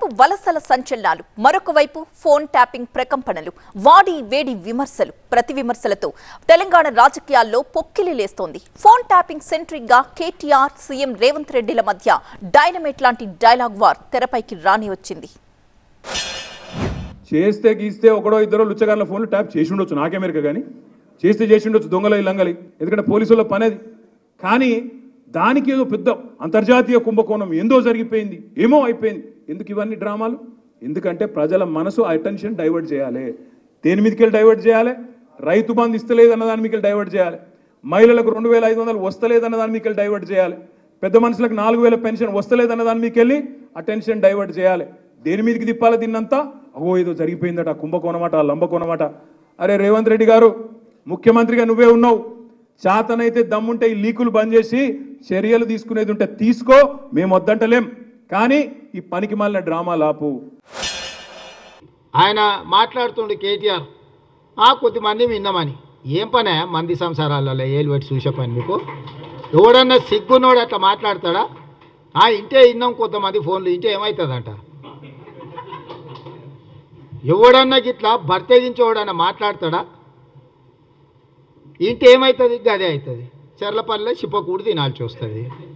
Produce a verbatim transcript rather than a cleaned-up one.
వలసల సంచలనాలు, మరొక వైపు ఫోన్ ట్యాపింగ్ ప్రకంపనలు, వాడి వేడి విమర్శలు. ప్రతి విమర్శలతో తెలంగాణ రాజకీయాల్లో పొక్కిలి లేస్తోంది. ఫోన్ ట్యాపింగ్ సెంట్రిక్ గా కేటీఆర్, సీఎం రేవంత్ రెడ్డిల మధ్య డైనమైట్ లాంటి డైలాగ్ వార్ తెరపైకి రాని వచ్చింది. చేస్తే గీస్తే ఒకడో ఇద్దరో లుచ్చగాళ్ళ ఫోన్లు ట్యాప్ చేసి ఉండొచ్చు, నాకెమెరిక కానీ చేస్తే చేసి ఉండొచ్చు, దొంగల లంగలి, ఎందుకంటే పోలీసుల పని అది. కానీ దానికి ఏదో పెద్ద అంతర్జాతీయ కుంభకోణం ఏందో జరిగిపోయింది, ఏమో అయిపోయింది. ఎందుకు ఇవన్నీ డ్రామాలు? ఎందుకంటే ప్రజల మనసు అటెన్షన్ డైవర్ట్ చేయాలి. దేని మీదకి డైవర్ట్ చేయాలి? రైతు బంధు ఇస్తలేదు అన్న దాని మీకు డైవర్ట్ చేయాలి, మహిళలకు రెండు వేల ఐదు వందలు వస్తలేదన్న దాని మీకు డైవర్ట్ చేయాలి, పెద్ద మనుషులకు నాలుగు వేల పెన్షన్ వస్తలేదన్న దాని మీకు వెళ్ళి అటెన్షన్ డైవర్ట్ చేయాలి. దేని మీదకి తిప్పాలి దీన్నంతా? అగో ఏదో జరిగిపోయిందట, కుంభకోణమాట, లంబకోణమాట. అరే రేవంత్ రెడ్డి గారు, ముఖ్యమంత్రిగా నువ్వే ఉన్నావు, చేతనైతే దమ్ముంటే ఈ లీకులు బంద్ చేసి చర్యలు తీసుకునేది ఉంటే తీసుకో, మేము వద్దంటలేం, కానీ ఈ పనికి మాలిన డ్రామాలు ఆపు. ఆయన మాట్లాడుతుండే కేటీఆర్ ఆ కొద్దిమంది విన్నామని, ఏం పనే మంది సంసారాలలో ఏలు పెట్టి చూసే పని మీకు? ఎవడన్నా సిగ్గునోడు అట్లా మాట్లాడతాడా? ఆ ఇంటే విన్నాం కొంతమంది ఫోన్లు, ఇంటే ఏమవుతుందంట? ఎవడన్నా గిట్లా బర్తెగించేవాడన్నా మాట్లాడతాడా? ఇంటి ఏమవుతుంది? గదే అవుతుంది, చెర్లపల్లిలో చిప్పకూడి తినాల్సి వస్తుంది.